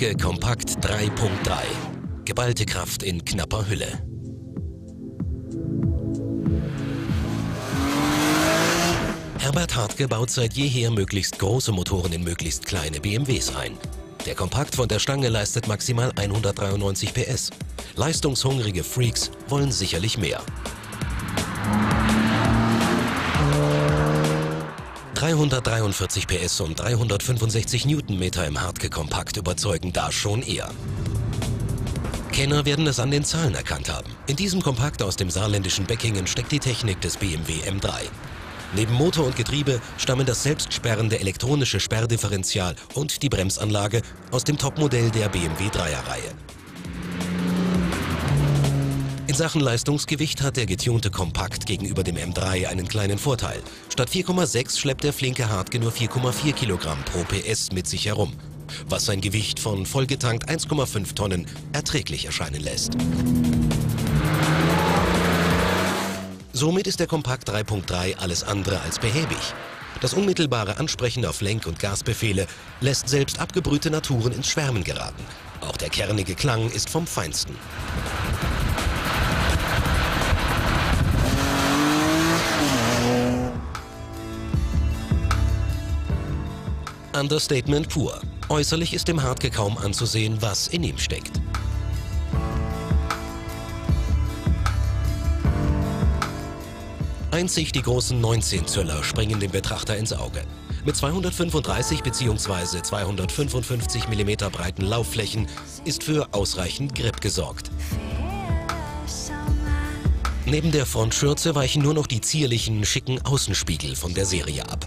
Hartge Kompakt 3.3. Geballte Kraft in knapper Hülle. Herbert Hartge baut seit jeher möglichst große Motoren in möglichst kleine BMWs ein. Der Kompakt von der Stange leistet maximal 193 PS. Leistungshungrige Freaks wollen sicherlich mehr. 343 PS und 365 Newtonmeter im Hartge Kompakt überzeugen da schon eher. Kenner werden es an den Zahlen erkannt haben. In diesem Kompakt aus dem saarländischen Beckingen steckt die Technik des BMW M3. Neben Motor und Getriebe stammen das selbstsperrende elektronische Sperrdifferential und die Bremsanlage aus dem Topmodell der BMW 3er-Reihe. In Sachen Leistungsgewicht hat der getunte Kompakt gegenüber dem M3 einen kleinen Vorteil. Statt 4,6 schleppt der flinke Hartge nur 4,4 Kilogramm pro PS mit sich herum, was sein Gewicht von vollgetankt 1,5 Tonnen erträglich erscheinen lässt. Somit ist der Kompakt 3.3 alles andere als behäbig. Das unmittelbare Ansprechen auf Lenk- und Gasbefehle lässt selbst abgebrühte Naturen ins Schwärmen geraten. Auch der kernige Klang ist vom Feinsten. Understatement pur. Äußerlich ist dem Hartge kaum anzusehen, was in ihm steckt. Einzig die großen 19 Zöller springen dem Betrachter ins Auge. Mit 235 bzw. 255 mm breiten Laufflächen ist für ausreichend Grip gesorgt. Neben der Frontschürze weichen nur noch die zierlichen, schicken Außenspiegel von der Serie ab.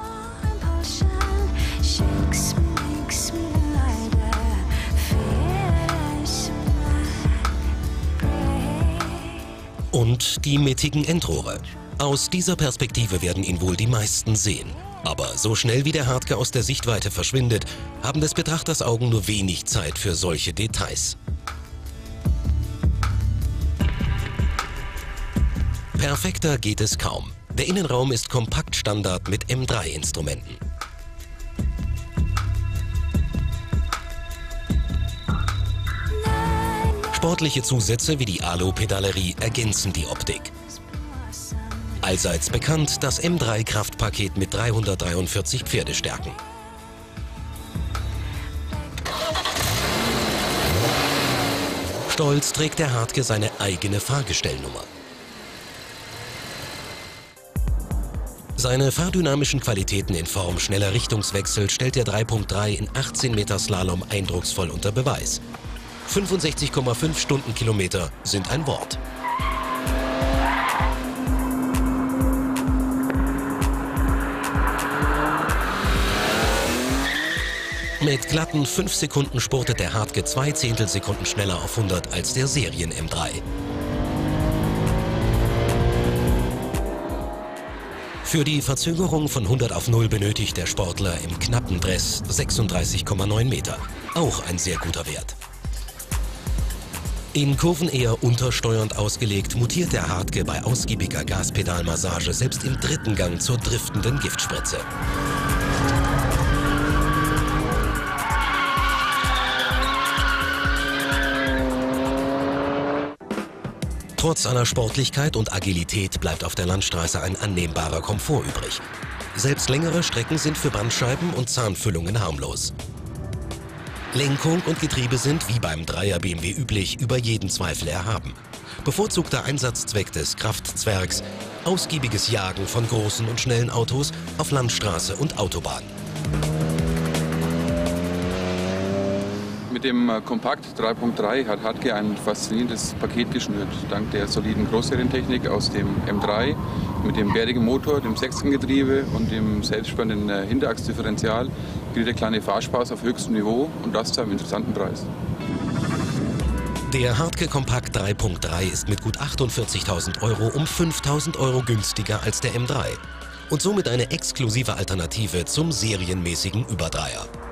Und die mittigen Endrohre. Aus dieser Perspektive werden ihn wohl die meisten sehen. Aber so schnell wie der Hartge aus der Sichtweite verschwindet, haben des Betrachters Augen nur wenig Zeit für solche Details. Perfekter geht es kaum. Der Innenraum ist Kompaktstandard mit M3-Instrumenten. Sportliche Zusätze wie die Alu-Pedalerie ergänzen die Optik. Allseits bekannt das M3-Kraftpaket mit 343 Pferdestärken. Stolz trägt der Hartge seine eigene Fahrgestellnummer. Seine fahrdynamischen Qualitäten in Form schneller Richtungswechsel stellt der 3.3 in 18 Meter Slalom eindrucksvoll unter Beweis. 65,5 Stundenkilometer sind ein Wort. Mit glatten 5 Sekunden spurtet der Hartge 2 Zehntelsekunden schneller auf 100 als der Serien M3. Für die Verzögerung von 100 auf 0 benötigt der Sportler im knappen Dress 36,9 Meter. Auch ein sehr guter Wert. In Kurven eher untersteuernd ausgelegt, mutiert der Hartge bei ausgiebiger Gaspedalmassage selbst im dritten Gang zur driftenden Giftspritze. Trotz aller Sportlichkeit und Agilität bleibt auf der Landstraße ein annehmbarer Komfort übrig. Selbst längere Strecken sind für Bandscheiben und Zahnfüllungen harmlos. Lenkung und Getriebe sind, wie beim 3er BMW üblich, über jeden Zweifel erhaben. Bevorzugter Einsatzzweck des Kraftzwergs: ausgiebiges Jagen von großen und schnellen Autos auf Landstraße und Autobahn. Mit dem Kompakt 3.3 hat Hartge ein faszinierendes Paket geschnürt. Dank der soliden Großserientechnik aus dem M3 mit dem bärigen Motor, dem Sechsganggetriebe und dem selbstspannenden Hinterachsdifferential gilt der kleine Fahrspaß auf höchstem Niveau und das zu einem interessanten Preis. Der Hartge Kompakt 3.3 ist mit gut 48.000 € um 5.000 € günstiger als der M3 und somit eine exklusive Alternative zum serienmäßigen Überdreier.